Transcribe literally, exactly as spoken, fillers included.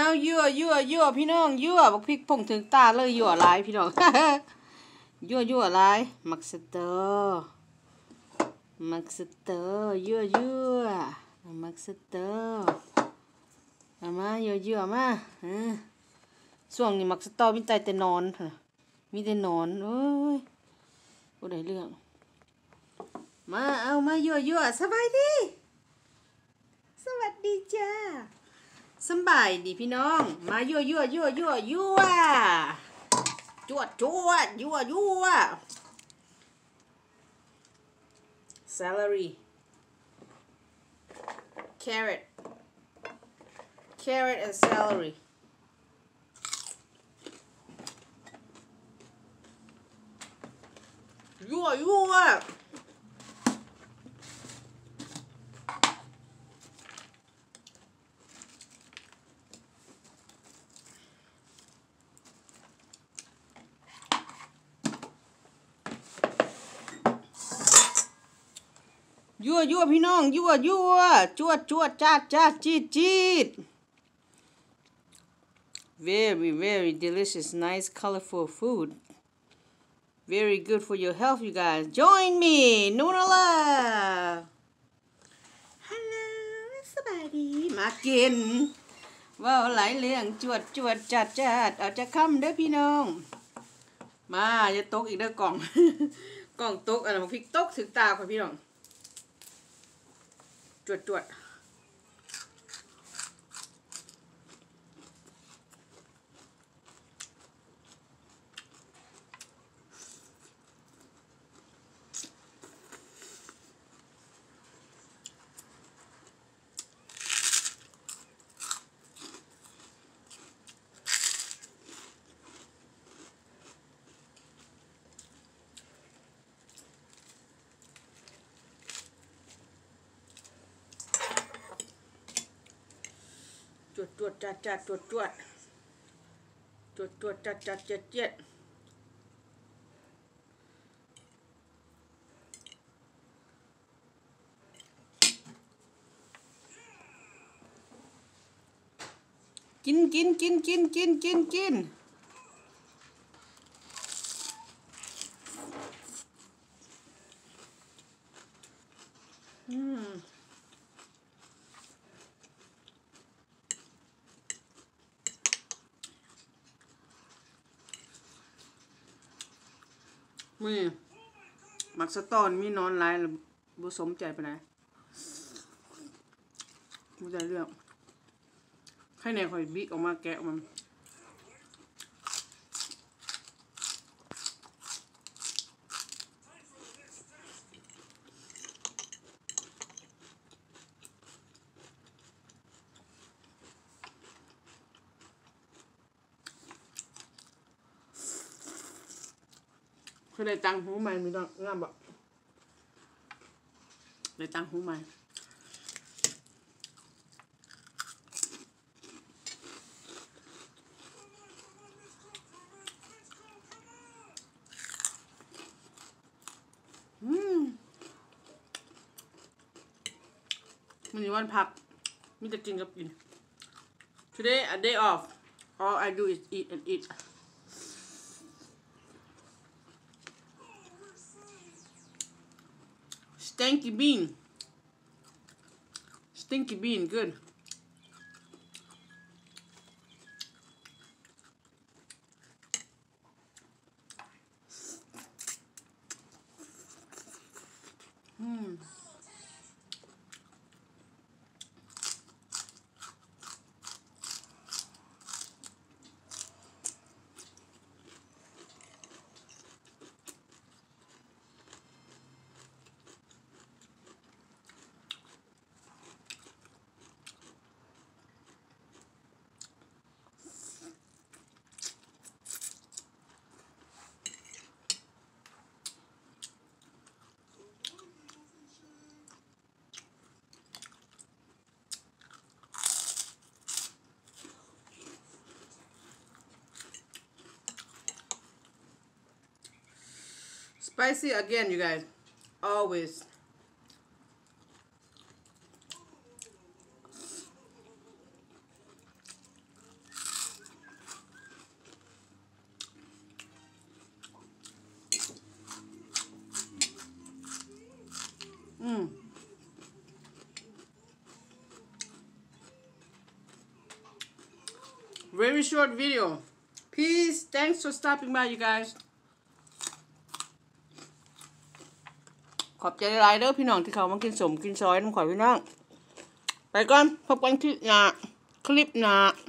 ยั่วยั่วยั่วพี่น้องยั่วบักพริกผงถึงตาเลยยั่วหลายพี่น้อง ยั่วยั่วหลายมักสเตอร์มักสเตอร์ยั่วยั่วมักสเตอร์เอามายั่วยั่วมาช่วงนี้มักสเตอร์มีแต่แต่นอนมีแต่นอนโอ้ยบ่ได้เรื่องมาเอามายั่วยั่วสบายดีสวัสดีจ้าสบายดีพี่น้องมายั่วยั่วยั่วยั่วยั่วจวดจวดยั่วยั่ว celery carrot carrot and celeryยั่วยั่วยั่วยั่วพี่น้องยั่วยั่วจวดจวดจ้าจ้าจีดจีด very very delicious nice colorful food very good for your health you guys join me Nunala hello สบายดีมากินว้าวหลายเรื่องจวดจวดจัดจัดเอาจะค่ำเด้อพี่น้องมาอย่าตกอีกเด้อกล่อง กล่องตกอะไรมาพริกตกถึงตาค่ะพี่น้องจวดจวดจวดจวดจัดจัดจวดจวดจวดจวดจัดจัดเจ็ดเจ็ดกินกินกินกินกินกินกินอืมมือมักสตอนมีนอนหลายแล้วบ่สมใจปานใดบ่ได้เรื่องให้แน่ข่อยบิ๊กออกมาแกะมันคือได้ตังหูใหม่มีต้องงามบ่ได้ตังหูใหม่อืมมันนี้วันพักมีแต่กินกับกิน Today a day off all I do is eat and eat Stinky bean. Stinky bean, good. Hmm. Spicy again, you guys. Always. อืม very short video please thanks for stopping by you guys ขอบใจหลายเด้อพี่น้องที่เขามากินสมกินซอยน้ำข่อยพี่น้องไปก่อนพบกันคลิปหน้าคลิปหน้า